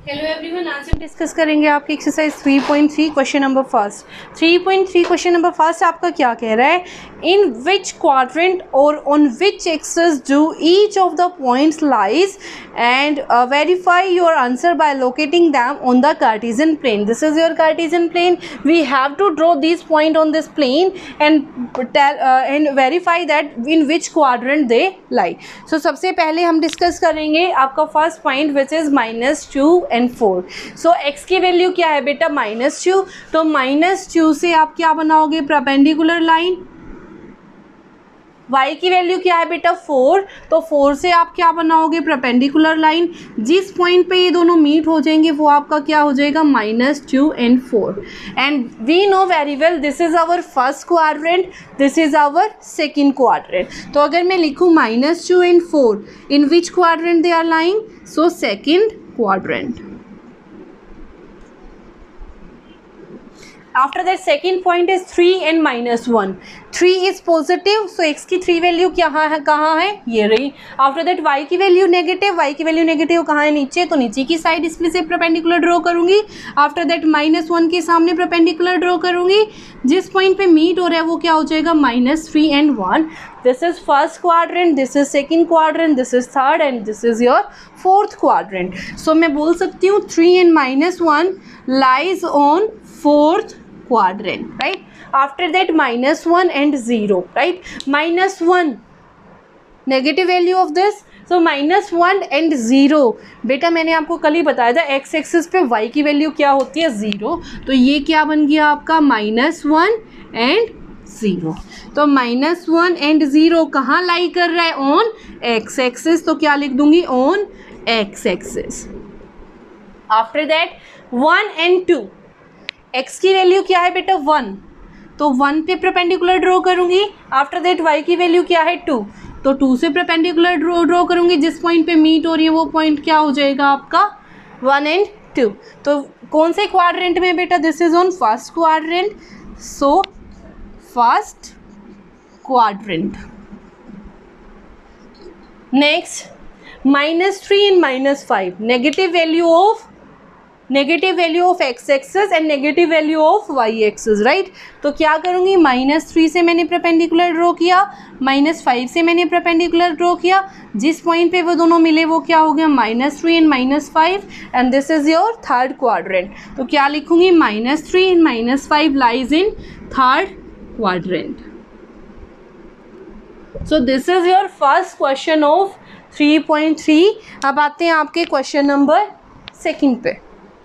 Hello everyone, आज हम discuss करेंगे आपकी exercise 3.3 question number first. 3.3 question number first आपका क्या कह रहा है, इन विच क्वाड्रेंट और on which axis do each of the points lies and verify your answer by locating them on the Cartesian plane. This is your Cartesian plane, we have to draw this point on this plane and verify that in which quadrant they lie. So सबसे पहले हम discuss करेंगे आपका first point which is -2 and 4। So x की value क्या है बेटा, -2। तो -2 से आप क्या बनाओगे, परपेंडिकुलर लाइन। y की वैल्यू क्या है बेटा, 4। तो 4 से आप क्या बनाओगे, परपेंडिकुलर लाइन। जिस पॉइंट पे ये दोनों मीट हो जाएंगे वो आपका क्या हो जाएगा, -2 and 4। And we know very well this is our first quadrant, this is our second quadrant. तो अगर मैं लिखूँ -2 and 4, in which quadrant they are lying, so second quadrant. After that second point is 3 and -1. 3 is positive, so x की 3 value कहाँ है, ये रही। After that y की वैल्यू नेगेटिव, y की वैल्यू नेगेटिव कहाँ है, नीचे। तो नीचे की साइड इसमें से परपेंडिकुलर ड्रॉ करूंगी। आफ्टर दैट -1 के सामने परपेंडिकुलर ड्रॉ करूंगी। जिस पॉइंट पे मीट हो रहा है वो क्या हो जाएगा, -3 and 1। This is first quadrant, this is second quadrant, this is third and this is your fourth quadrant. सो मैं बोल सकती हूँ 3 and -1 lies on fourth quadrant, right? After that -1 and 0, right? -1 negative value of this, so -1 and 0। बेटा मैंने आपको कल ही बताया था x एक्सिस पे y की वैल्यू क्या होती है, 0। तो ये क्या बन गया आपका, -1 and 0। तो -1 and 0 कहाँ लाई कर रहा है, ऑन x एक्सिस। तो क्या लिख दूंगी, on x axis. After that 1 and 2, x की वैल्यू क्या है बेटा, 1। तो 1 पे परपेंडिकुलर ड्रॉ करूंगी। आफ्टर दैट y की वैल्यू क्या है, 2। तो 2 से परपेंडिकुलर ड्रॉ करूंगी। जिस पॉइंट पे मीट हो रही है वो पॉइंट क्या हो जाएगा आपका, 1 and 2। तो कौन से क्वाड्रेंट में बेटा, this is on first quadrant. So first quadrant. Next -3 and -5, negative value of x axis and negative value of y axis, right. तो क्या करूंगी, -3 से मैंने परपेंडिकुलर ड्रॉ किया, -5 से मैंने परपेंडिकुलर ड्रॉ किया। जिस पॉइंट पे वो दोनों मिले वो क्या हो गया, -3 and -5 and this is your third quadrant. तो क्या लिखूंगी, -3 and -5 lies in third quadrant. So this is your first question of 3.3। अब आते हैं आपके क्वेश्चन नंबर सेकेंड पे।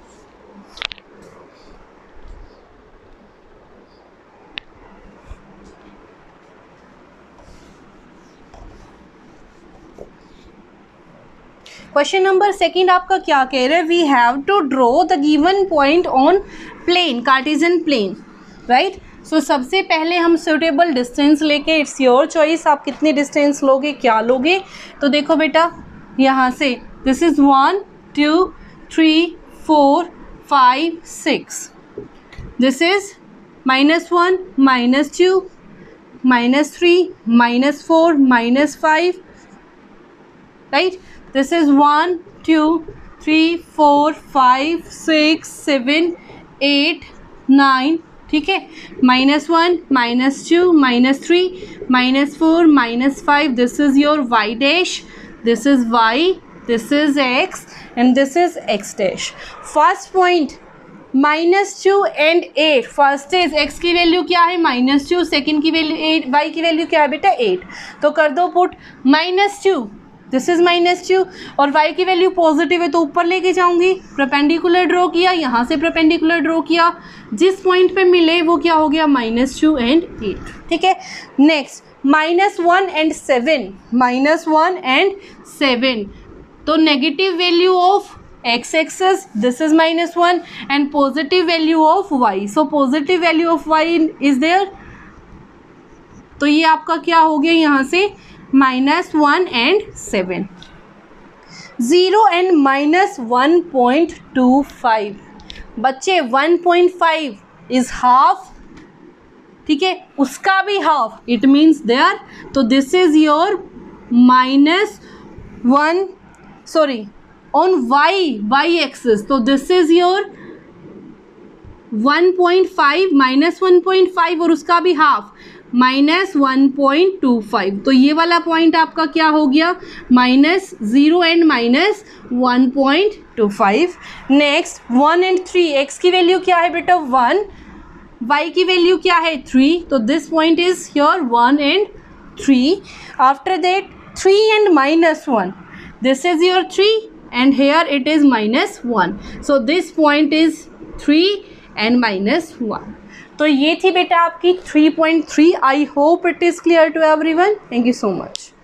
क्वेश्चन नंबर सेकेंड आपका क्या कह रहा है, we have to draw the given point on plane, Cartesian plane, right. So सबसे पहले हम सुटेबल डिस्टेंस लेके, इट्स योर चॉइस, आप कितनी डिस्टेंस लोगे, क्या लोगे। तो देखो बेटा यहाँ से this is 1 2 3 4 5 6, this is -1 -2 -3 -4 -5, right. This is 1 2 3 4 5 6 7 8 9, ठीक है। -1 -2 -3 -4 -5, this is your y dash, this is y, this is x and this is x dash। First point -2 and 8, first is x की वैल्यू क्या है, -2, सेकेंड की value 8, y की value क्या है बेटा, 8। तो कर दो पुट -2, दिस इज -2 और y की वैल्यू पॉजिटिव है तो ऊपर लेके जाऊंगी। परपेंडिकुलर ड्रॉ किया, यहाँ से परपेंडिकुलर ड्रॉ किया। जिस पॉइंट पे मिले वो क्या हो गया, -2 and 8, ठीक है। नेक्स्ट -1 and 7, -1 and 7, तो negative value of x axis, this is -1 and positive value of y, so positive value of y is there. तो ये आपका क्या हो गया, यहाँ से -1 and 7, 0 and -1.25। बच्चे 1.5 इज हाफ, ठीक है, उसका भी हाफ, इट मीन्स देयर। तो this is your -1, sorry on y axis, तो this is your 1.5 minus 1.5 और उसका भी हाफ माइनस 1.25, तो ये वाला पॉइंट आपका क्या हो गया, -0 एंड -1.25। नेक्स्ट 1 एंड 3, x की वैल्यू क्या है बेटा 1, y की वैल्यू क्या है 3, तो this point is your 1 and 3। After that 3 and -1, this is your 3 and here it is -1, so this point is 3 and -1। तो ये थी बेटा आपकी 3.3। I hope it is clear to everyone. Thank you so much.